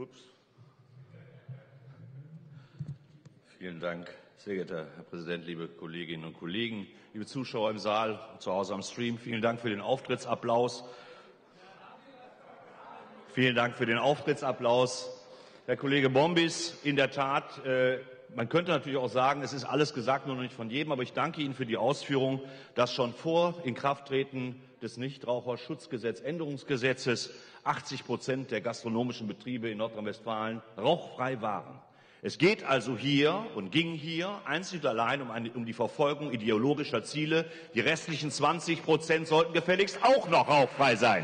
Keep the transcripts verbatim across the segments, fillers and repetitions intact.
Ups. Vielen Dank, sehr geehrter Herr Präsident, liebe Kolleginnen und Kollegen, liebe Zuschauer im Saal, zu Hause am Stream. Vielen Dank für den Auftrittsapplaus. Vielen Dank für den Auftrittsapplaus. Herr Kollege Bombis, in der Tat, äh, man könnte natürlich auch sagen, es ist alles gesagt, nur noch nicht von jedem, aber ich danke Ihnen für die Ausführung, dass schon vor Inkrafttreten des Nichtraucherschutzgesetzänderungsgesetzes achtzig Prozent der gastronomischen Betriebe in Nordrhein-Westfalen rauchfrei waren. Es geht also hier und ging hier einzig und allein um, eine, um die Verfolgung ideologischer Ziele. Die restlichen zwanzig Prozent sollten gefälligst auch noch rauchfrei sein.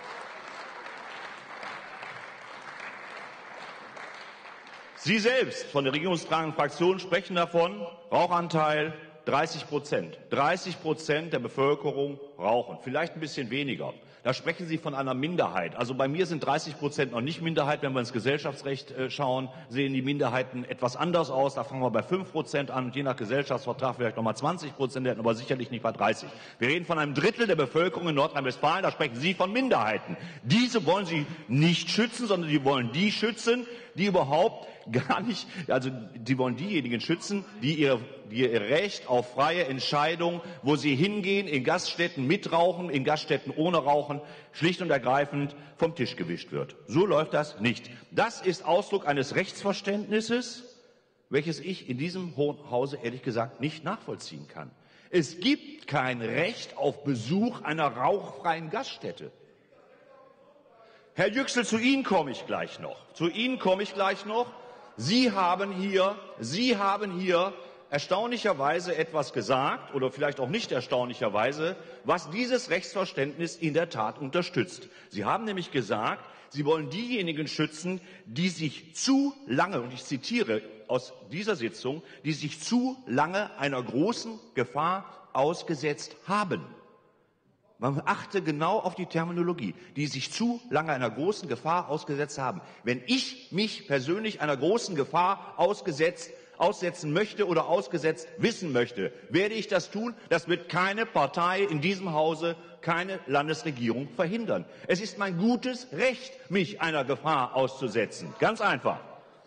Sie selbst von der regierungstragenden Fraktion sprechen davon, Rauchanteil dreißig Prozent. dreißig Prozent der Bevölkerung rauchen, vielleicht ein bisschen weniger. Da sprechen Sie von einer Minderheit. Also bei mir sind dreißig Prozent noch nicht Minderheit. Wenn wir ins Gesellschaftsrecht äh, schauen, sehen die Minderheiten etwas anders aus. Da fangen wir bei fünf Prozent an und je nach Gesellschaftsvertrag vielleicht noch mal zwanzig Prozent, aber sicherlich nicht bei dreißig. Wir reden von einem Drittel der Bevölkerung in Nordrhein-Westfalen. Da sprechen Sie von Minderheiten. Diese wollen Sie nicht schützen, sondern Sie wollen die schützen, die überhaupt gar nicht, also die wollen diejenigen schützen, die ihr, die ihr Recht auf freie Entscheidung, wo sie hingehen, in Gaststätten mitrauchen, in Gaststätten ohne Rauchen, schlicht und ergreifend vom Tisch gewischt wird. So läuft das nicht. Das ist Ausdruck eines Rechtsverständnisses, welches ich in diesem Hohen Hause ehrlich gesagt nicht nachvollziehen kann. Es gibt kein Recht auf Besuch einer rauchfreien Gaststätte. Herr Yüksel, zu Ihnen komme ich gleich noch. Zu Ihnen komme ich gleich noch. Sie haben hier, Sie haben hier erstaunlicherweise etwas gesagt, oder vielleicht auch nicht erstaunlicherweise, was dieses Rechtsverständnis in der Tat unterstützt. Sie haben nämlich gesagt, Sie wollen diejenigen schützen, die sich zu lange, und ich zitiere aus dieser Sitzung, die sich zu lange einer großen Gefahr ausgesetzt haben. Man achte genau auf die Terminologie, die sich zu lange einer großen Gefahr ausgesetzt haben. Wenn ich mich persönlich einer großen Gefahr ausgesetzt, aussetzen möchte oder ausgesetzt wissen möchte, werde ich das tun. Das wird keine Partei in diesem Hause, keine Landesregierung verhindern. Es ist mein gutes Recht, mich einer Gefahr auszusetzen. Ganz einfach.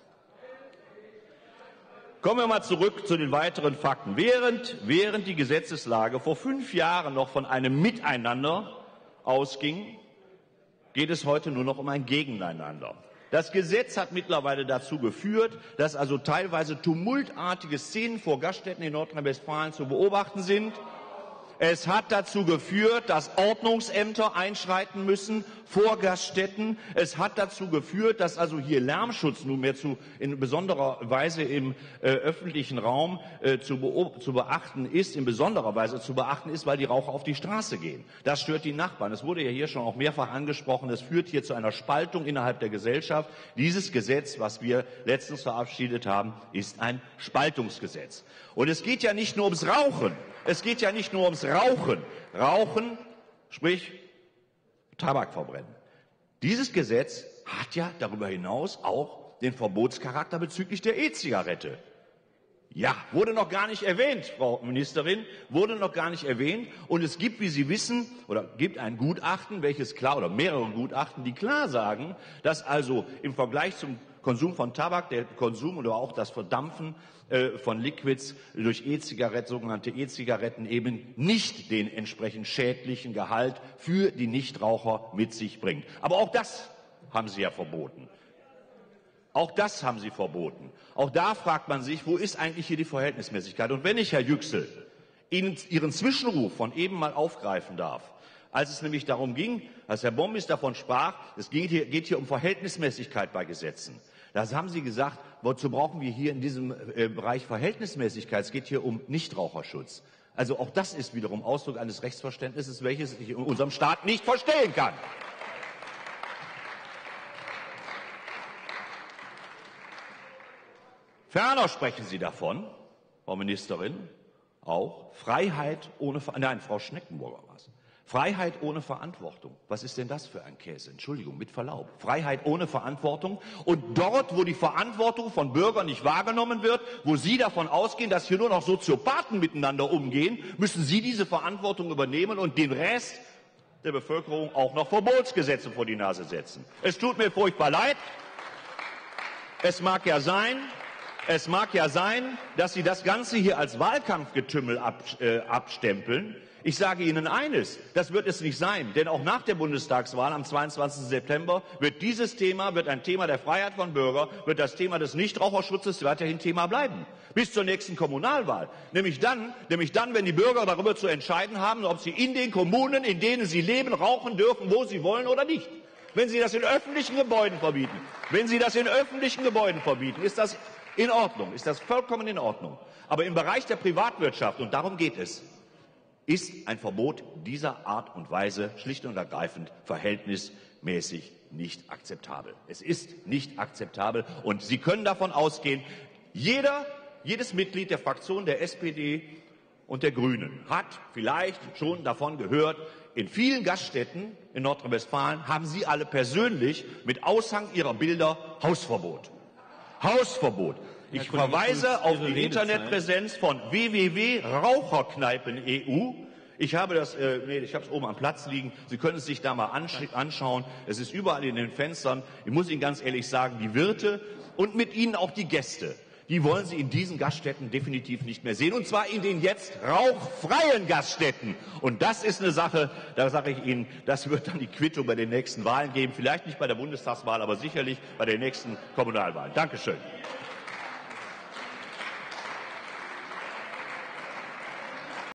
Kommen wir mal zurück zu den weiteren Fakten. Während, während die Gesetzeslage vor fünf Jahren noch von einem Miteinander ausging, geht es heute nur noch um ein Gegeneinander. Das Gesetz hat mittlerweile dazu geführt, dass also teilweise tumultartige Szenen vor Gaststätten in Nordrhein-Westfalen zu beobachten sind. Es hat dazu geführt, dass Ordnungsämter einschreiten müssen vor Gaststätten. Es hat dazu geführt, dass also hier Lärmschutz nunmehr zu, in besonderer Weise im äh, öffentlichen Raum äh, zu, zu beachten ist, in besonderer Weise zu beachten ist, weil die Raucher auf die Straße gehen. Das stört die Nachbarn. Es wurde ja hier schon auch mehrfach angesprochen. Es führt hier zu einer Spaltung innerhalb der Gesellschaft. Dieses Gesetz, was wir letztens verabschiedet haben, ist ein Spaltungsgesetz. Und es geht ja nicht nur ums Rauchen. Es geht ja nicht nur ums Rauchen. Rauchen, sprich Tabak verbrennen. Dieses Gesetz hat ja darüber hinaus auch den Verbotscharakter bezüglich der E-Zigarette. Ja, wurde noch gar nicht erwähnt, Frau Ministerin, wurde noch gar nicht erwähnt. Und es gibt, wie Sie wissen, oder gibt ein Gutachten, welches klar, oder mehrere Gutachten, die klar sagen, dass also im Vergleich zum Konsum von Tabak, der Konsum oder auch das Verdampfen äh, von Liquids durch E-Zigaretten, sogenannte E-Zigaretten eben nicht den entsprechend schädlichen Gehalt für die Nichtraucher mit sich bringt. Aber auch das haben Sie ja verboten. Auch das haben Sie verboten. Auch da fragt man sich, wo ist eigentlich hier die Verhältnismäßigkeit? Und wenn ich, Herr Yüksel, Ihnen Ihren Zwischenruf von eben mal aufgreifen darf, als es nämlich darum ging, als Herr Bombis davon sprach, es geht hier, geht hier um Verhältnismäßigkeit bei Gesetzen. Da haben Sie gesagt, wozu brauchen wir hier in diesem äh, Bereich Verhältnismäßigkeit? Es geht hier um Nichtraucherschutz. Also auch das ist wiederum Ausdruck eines Rechtsverständnisses, welches ich in unserem Staat nicht verstehen kann. Ferner sprechen Sie davon, Frau Ministerin, auch Freiheit ohne, nein, Frau Schneckenburger war es. Freiheit ohne Verantwortung. Was ist denn das für ein Käse? Entschuldigung, mit Verlaub. Freiheit ohne Verantwortung. Und dort, wo die Verantwortung von Bürgern nicht wahrgenommen wird, wo Sie davon ausgehen, dass hier nur noch Soziopathen miteinander umgehen, müssen Sie diese Verantwortung übernehmen und den Rest der Bevölkerung auch noch Verbotsgesetze vor die Nase setzen. Es tut mir furchtbar leid. es mag ja sein, es mag ja sein, dass Sie das Ganze hier als Wahlkampfgetümmel ab, äh, abstempeln. Ich sage Ihnen eines, das wird es nicht sein, denn auch nach der Bundestagswahl am zweiundzwanzigsten September wird dieses Thema, wird ein Thema der Freiheit von Bürgern, wird das Thema des Nichtraucherschutzes weiterhin Thema bleiben. Bis zur nächsten Kommunalwahl. Nämlich dann, nämlich dann, wenn die Bürger darüber zu entscheiden haben, ob sie in den Kommunen, in denen sie leben, rauchen dürfen, wo sie wollen oder nicht. Wenn Sie das in öffentlichen Gebäuden verbieten, wenn Sie das in öffentlichen Gebäuden verbieten, ist das in Ordnung, ist das vollkommen in Ordnung. Aber im Bereich der Privatwirtschaft, und darum geht es, ist ein Verbot dieser Art und Weise schlicht und ergreifend verhältnismäßig nicht akzeptabel. Es ist nicht akzeptabel und Sie können davon ausgehen, jeder, jedes Mitglied der Fraktion der S P D und der Grünen hat vielleicht schon davon gehört, in vielen Gaststätten in Nordrhein-Westfalen haben Sie alle persönlich mit Aushang Ihrer Bilder Hausverbot. Hausverbot. Ich verweise auf die Internetpräsenz von w w w punkt raucherkneipen punkt e u. Ich habe das, äh, nee, ich habe es oben am Platz liegen. Sie können es sich da mal anschauen. Es ist überall in den Fenstern. Ich muss Ihnen ganz ehrlich sagen, die Wirte und mit ihnen auch die Gäste, die wollen Sie in diesen Gaststätten definitiv nicht mehr sehen. Und zwar in den jetzt rauchfreien Gaststätten. Und das ist eine Sache, da sage ich Ihnen, das wird dann die Quittung bei den nächsten Wahlen geben. Vielleicht nicht bei der Bundestagswahl, aber sicherlich bei den nächsten Kommunalwahlen. Dankeschön.